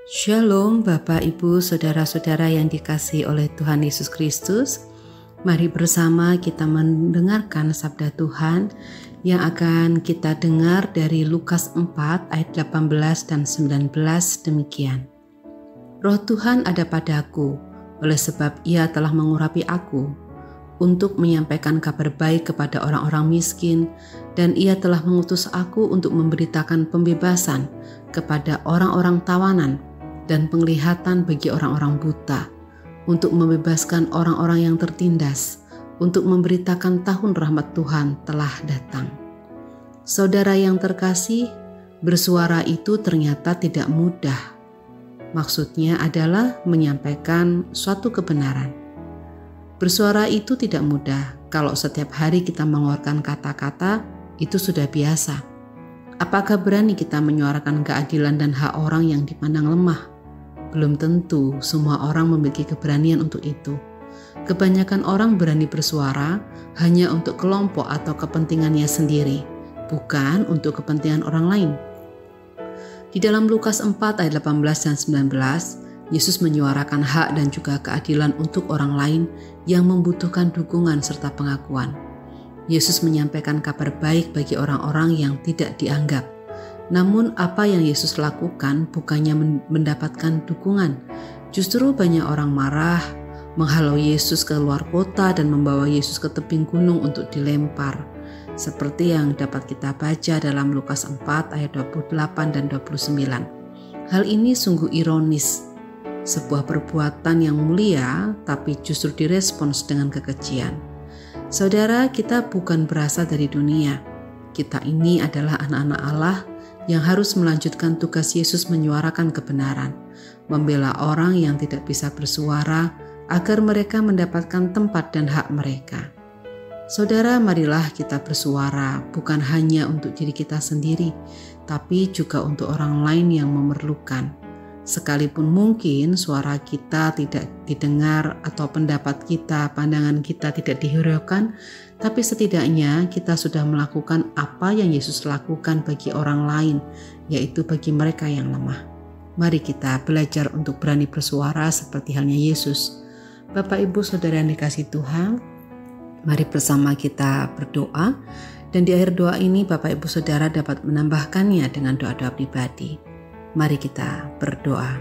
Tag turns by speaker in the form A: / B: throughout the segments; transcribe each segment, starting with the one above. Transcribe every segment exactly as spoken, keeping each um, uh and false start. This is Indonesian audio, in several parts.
A: Shalom Bapak, Ibu, Saudara-saudara yang dikasihi oleh Tuhan Yesus Kristus. Mari bersama kita mendengarkan sabda Tuhan yang akan kita dengar dari Lukas empat ayat delapan belas dan sembilan belas demikian. Roh Tuhan ada padaku, oleh sebab Ia telah mengurapi aku untuk menyampaikan kabar baik kepada orang-orang miskin, dan Ia telah mengutus aku untuk memberitakan pembebasan kepada orang-orang tawanan dan penglihatan bagi orang-orang buta, untuk membebaskan orang-orang yang tertindas, untuk memberitakan tahun rahmat Tuhan telah datang. Saudara yang terkasih, bersuara itu ternyata tidak mudah. Maksudnya adalah menyampaikan suatu kebenaran. Bersuara itu tidak mudah. Kalau setiap hari kita mengeluarkan kata-kata, itu sudah biasa. Apakah berani kita menyuarakan keadilan dan hak orang yang dipandang lemah? Belum tentu semua orang memiliki keberanian untuk itu. Kebanyakan orang berani bersuara hanya untuk kelompok atau kepentingannya sendiri, bukan untuk kepentingan orang lain. Di dalam Lukas empat ayat delapan belas dan sembilan belas, Yesus menyuarakan hak dan juga keadilan untuk orang lain yang membutuhkan dukungan serta pengakuan. Yesus menyampaikan kabar baik bagi orang-orang yang tidak dianggap. Namun apa yang Yesus lakukan bukannya mendapatkan dukungan. Justru banyak orang marah, menghalau Yesus ke luar kota dan membawa Yesus ke tebing gunung untuk dilempar. Seperti yang dapat kita baca dalam Lukas empat ayat dua puluh delapan dan dua puluh sembilan. Hal ini sungguh ironis. Sebuah perbuatan yang mulia tapi justru direspons dengan kekejian. Saudara, kita bukan berasal dari dunia. Kita ini adalah anak-anak Allah yang harus melanjutkan tugas Yesus menyuarakan kebenaran, membela orang yang tidak bisa bersuara agar mereka mendapatkan tempat dan hak mereka. Saudara, marilah kita bersuara bukan hanya untuk diri kita sendiri, tapi juga untuk orang lain yang memerlukan. Sekalipun mungkin suara kita tidak didengar atau pendapat kita, pandangan kita tidak dihiraukan, tapi setidaknya kita sudah melakukan apa yang Yesus lakukan bagi orang lain, yaitu bagi mereka yang lemah. Mari kita belajar untuk berani bersuara seperti halnya Yesus. Bapak, Ibu, Saudara yang dikasihi Tuhan, mari bersama kita berdoa, dan di akhir doa ini Bapak, Ibu, Saudara dapat menambahkannya dengan doa-doa pribadi. Mari kita berdoa.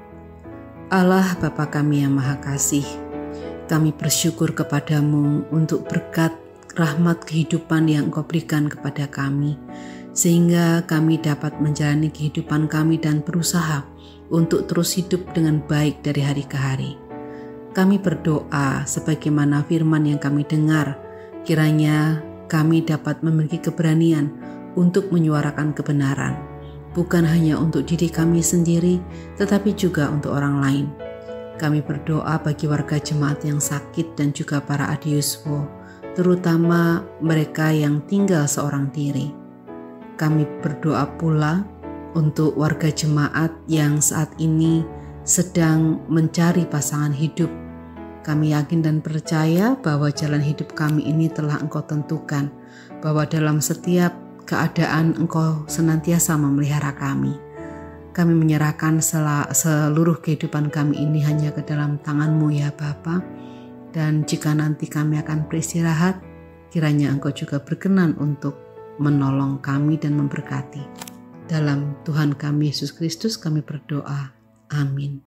A: Allah Bapa kami yang Maha Kasih, kami bersyukur kepadamu untuk berkat rahmat kehidupan yang Engkau berikan kepada kami, sehingga kami dapat menjalani kehidupan kami dan berusaha untuk terus hidup dengan baik dari hari ke hari. Kami berdoa sebagaimana firman yang kami dengar, kiranya kami dapat memiliki keberanian untuk menyuarakan kebenaran, bukan hanya untuk diri kami sendiri, tetapi juga untuk orang lain. Kami berdoa bagi warga jemaat yang sakit dan juga para adiuswo, terutama mereka yang tinggal seorang diri. Kami berdoa pula untuk warga jemaat yang saat ini sedang mencari pasangan hidup. Kami yakin dan percaya bahwa jalan hidup kami ini telah Engkau tentukan, bahwa dalam setiap keadaan Engkau senantiasa memelihara kami. Kami menyerahkan seluruh kehidupan kami ini hanya ke dalam tangan-Mu ya Bapa. Dan jika nanti kami akan beristirahat, kiranya Engkau juga berkenan untuk menolong kami dan memberkati. Dalam Tuhan kami Yesus Kristus kami berdoa. Amin.